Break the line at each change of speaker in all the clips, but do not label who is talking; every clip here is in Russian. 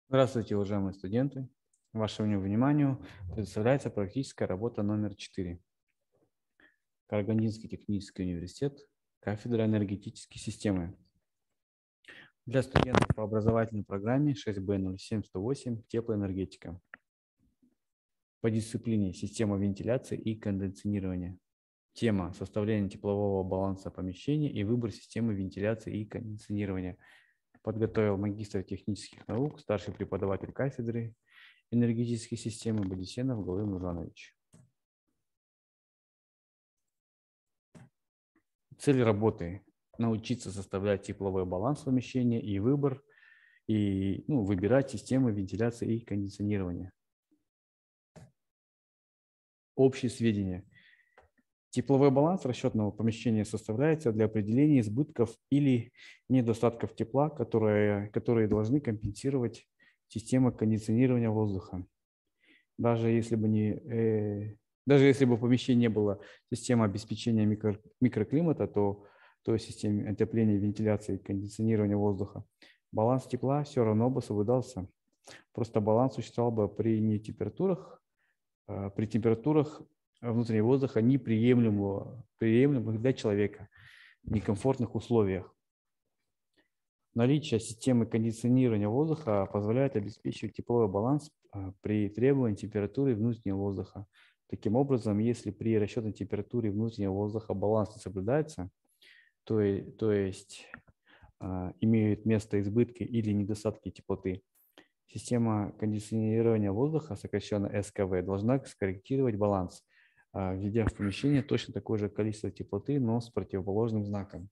Здравствуйте, уважаемые студенты. Вашему вниманию предоставляется практическая работа номер 4. Карагандинский технический университет, кафедра энергетической системы. Для студентов по образовательной программе 6Б07108 теплоэнергетика. По дисциплине система вентиляции и кондиционирования. Тема составление теплового баланса помещения и выбор системы вентиляции и кондиционирования. Подготовил магистр технических наук, старший преподаватель кафедры энергетической системы Бодисенов Галым Иванович. Цель работы – научиться составлять тепловой баланс помещения и выбирать системы вентиляции и кондиционирования. Общие сведения. Тепловой баланс расчетного помещения составляется для определения избытков или недостатков тепла, которые должны компенсировать система кондиционирования воздуха. Даже если бы в помещении не было системы обеспечения микроклимата, то системе отопления, вентиляции и кондиционирования воздуха, баланс тепла все равно бы соблюдался. Просто баланс существовал бы при температурах внутреннего воздуха неприемлемых для человека, в некомфортных условиях. Наличие системы кондиционирования воздуха позволяет обеспечивать тепловой баланс при требовании температуры внутреннего воздуха. Таким образом, если при расчетной температуре внутреннего воздуха баланс не соблюдается, то есть имеют место избытки или недостатки теплоты, система кондиционирования воздуха, сокращенно СКВ, должна скорректировать баланс, введя в помещение точно такое же количество теплоты, но с противоположным знаком.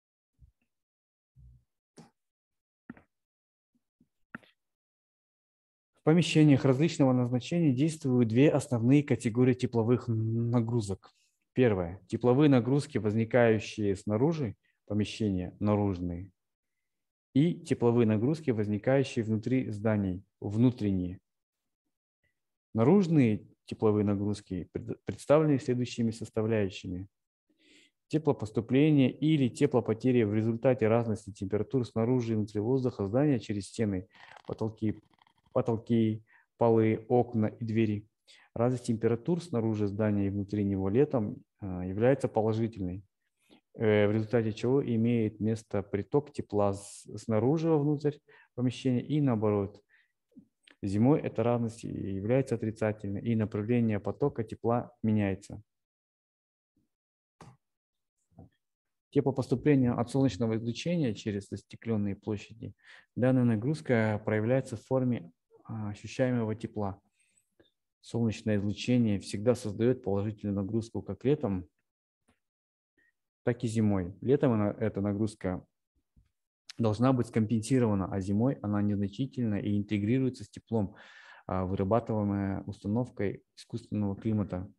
В помещениях различного назначения действуют две основные категории тепловых нагрузок. Первое. Тепловые нагрузки, возникающие снаружи помещения, наружные. И тепловые нагрузки, возникающие внутри зданий, внутренние. Наружные тепловые нагрузки представлены следующими составляющими. Теплопоступление или теплопотери в результате разности температур снаружи и внутри воздуха здания через стены, потолки, полы, окна и двери. Разность температур снаружи здания и внутри него летом является положительной, в результате чего имеет место приток тепла снаружи вовнутрь помещения и наоборот. Зимой эта разность является отрицательной, и направление потока тепла меняется. Теплопоступление от солнечного излучения через застекленные площади. Данная нагрузка проявляется в форме ощущаемого тепла. Солнечное излучение всегда создает положительную нагрузку как летом, так и зимой. Летом эта нагрузка должна быть скомпенсирована, а зимой она незначительна и интегрируется с теплом, вырабатываемой установкой искусственного климата.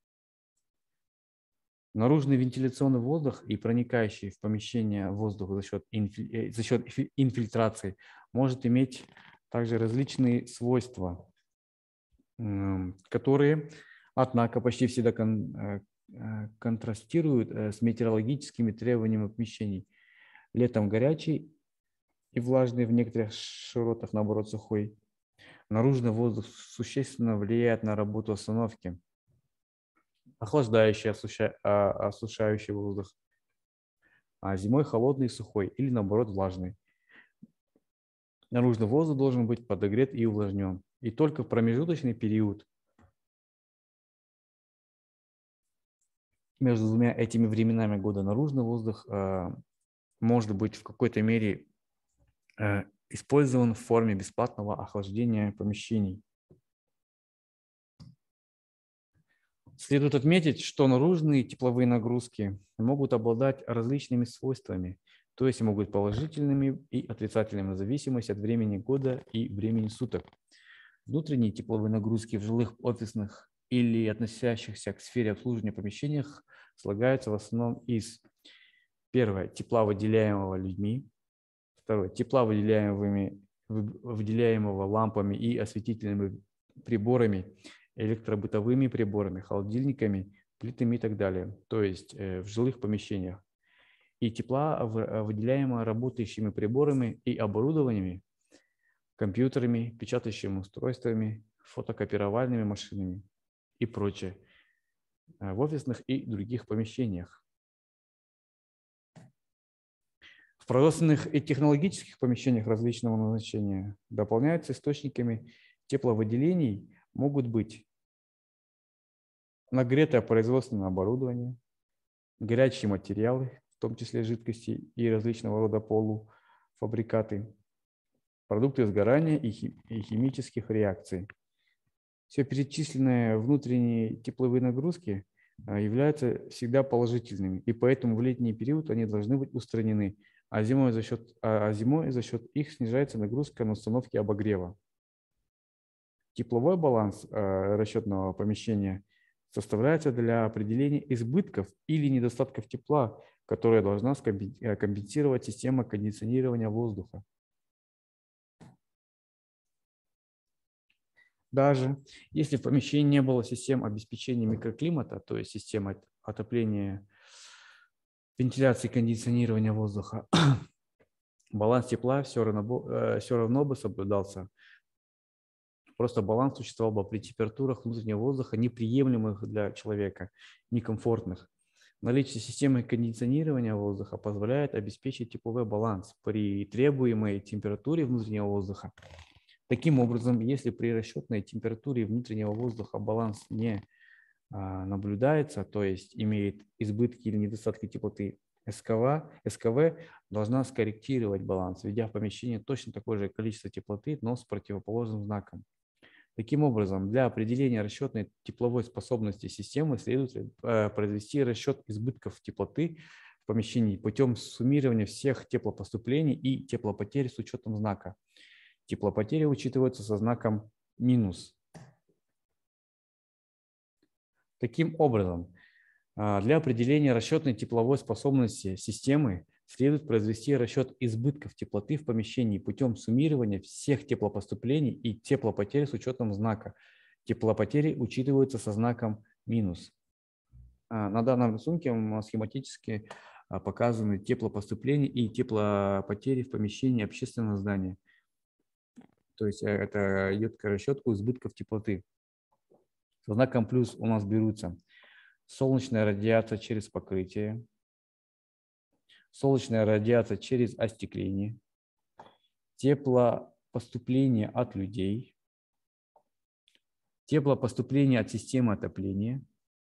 Наружный вентиляционный воздух и проникающий в помещение воздух за счет инфильтрации может иметь также различные свойства, которые, однако, почти всегда контрастируют с метеорологическими требованиями помещений. Летом горячий и влажный, в некоторых широтах, наоборот, сухой. Наружный воздух существенно влияет на работу установки. Охлаждающий, осушающий воздух, а зимой холодный и сухой, или наоборот влажный. Наружный воздух должен быть подогрет и увлажнен. И только в промежуточный период между двумя этими временами года наружный воздух может быть в какой-то мере использован в форме бесплатного охлаждения помещений. Следует отметить, что наружные тепловые нагрузки могут обладать различными свойствами, то есть могут быть положительными и отрицательными в зависимости от времени года и времени суток. Внутренние тепловые нагрузки в жилых, офисных или относящихся к сфере обслуживания помещениях слагаются в основном из: первое, тепла, выделяемого людьми; второе, тепла, выделяемого лампами и осветительными приборами, электробытовыми приборами, холодильниками, плитами и так далее, то есть в жилых помещениях, и тепла, выделяемого работающими приборами и оборудованиями, компьютерами, печатающими устройствами, фотокопировальными машинами и прочее в офисных и других помещениях. В производственных и технологических помещениях различного назначения дополняются источниками тепловыделений могут быть нагретое производственное оборудование, горячие материалы, в том числе жидкости и различного рода полуфабрикаты, продукты сгорания и химических реакций. Все перечисленные внутренние тепловые нагрузки являются всегда положительными, и поэтому в летний период они должны быть устранены, а зимой за счет их снижается нагрузка на установки обогрева. Тепловой баланс расчетного помещения составляется для определения избытков или недостатков тепла, которые должна компенсировать система кондиционирования воздуха. Даже если в помещении не было систем обеспечения микроклимата, то есть системы отопления, вентиляции, кондиционирования воздуха, баланс тепла все равно бы соблюдался. Просто баланс существовал бы при температурах внутреннего воздуха, неприемлемых для человека, некомфортных. Наличие системы кондиционирования воздуха позволяет обеспечить тепловой баланс при требуемой температуре внутреннего воздуха. Таким образом, если при расчетной температуре внутреннего воздуха баланс не наблюдается, то есть имеет избытки или недостатки теплоты, СКВ должна скорректировать баланс, введя в помещение точно такое же количество теплоты, но с противоположным знаком. Таким образом, для определения расчетной тепловой способности системы следует произвести расчет избытков теплоты в помещении путем суммирования всех теплопоступлений и теплопотерь с учетом знака. Теплопотери учитываются со знаком минус. Таким образом, для определения расчетной тепловой способности системы следует произвести расчет избытков теплоты в помещении путем суммирования всех теплопоступлений и теплопотерь с учетом знака. Теплопотери учитываются со знаком минус. На данном рисунке схематически показаны теплопоступления и теплопотери в помещении общественного здания. То есть это идет к расчету избытков теплоты. Со знаком плюс у нас берутся солнечная радиация через покрытие, солнечная радиация через остекление, теплопоступление от людей, теплопоступление от системы отопления,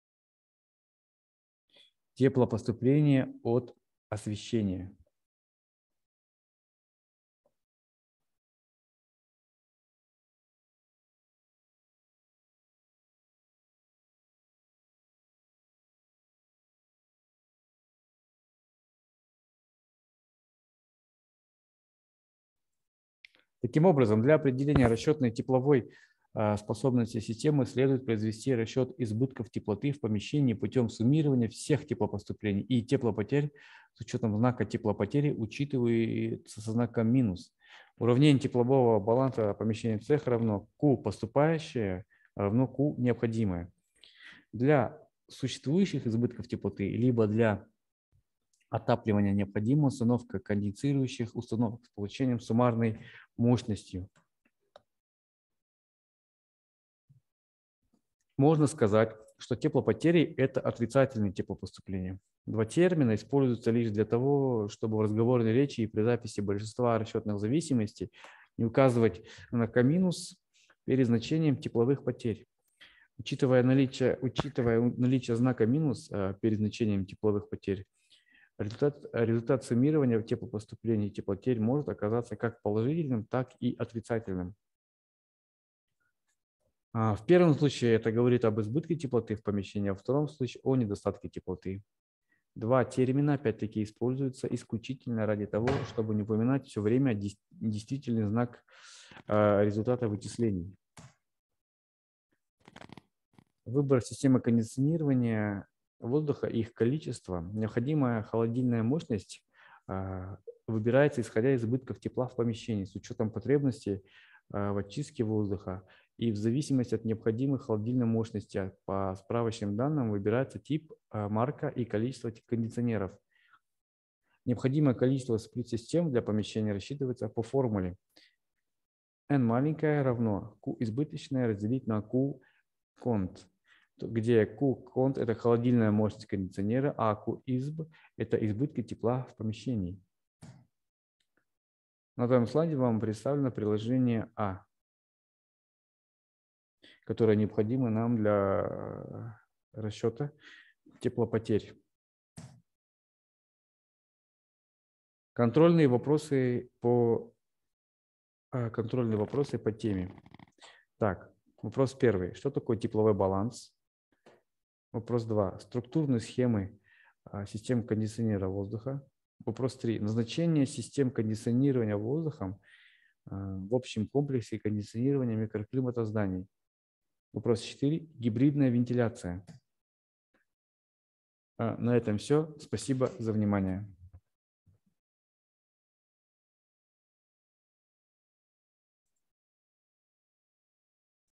теплопоступление от освещения. Таким образом, для определения расчетной тепловой способности системы следует произвести расчет избытков теплоты в помещении путем суммирования всех теплопоступлений и теплопотерь с учетом знака теплопотери, учитывается со знаком минус. Уравнение теплового баланса помещения цеха равно Q поступающее равно Q необходимое. Для существующих избытков теплоты либо для отапливания необходима установка конденсирующих установок с получением суммарной мощностью. Можно сказать, что теплопотери – это отрицательные теплопоступления. Два термина используются лишь для того, чтобы в разговорной речи и при записи большинства расчетных зависимостей не указывать на минус перед значением тепловых потерь. Учитывая наличие знака минус перед значением тепловых потерь, результат суммирования теплопоступлений и теплотерь может оказаться как положительным, так и отрицательным. В первом случае это говорит об избытке теплоты в помещении, а в втором случае о недостатке теплоты. Два термина опять-таки используются исключительно ради того, чтобы не упоминать все время действительный знак результата вычислений. Выбор системы кондиционирования воздуха и их количество, необходимая холодильная мощность выбирается исходя из избытков тепла в помещении с учетом потребностей в очистке воздуха и в зависимости от необходимой холодильной мощности по справочным данным выбирается тип, марка и количество кондиционеров. Необходимое количество сплит-систем для помещения рассчитывается по формуле n маленькое равно Q избыточное разделить на Q конт, где Q конт – это холодильная мощность кондиционера, а Q изб – это избытки тепла в помещении. На этом слайде вам представлено приложение А, которое необходимо нам для расчета теплопотерь. Контрольные вопросы по теме. Так, вопрос первый. Что такое тепловой баланс? Вопрос 2. Структурные схемы систем кондиционера воздуха. Вопрос 3. Назначение систем кондиционирования воздухом в общем комплексе кондиционирования микроклимата зданий. Вопрос 4. Гибридная вентиляция. На этом все. Спасибо за внимание.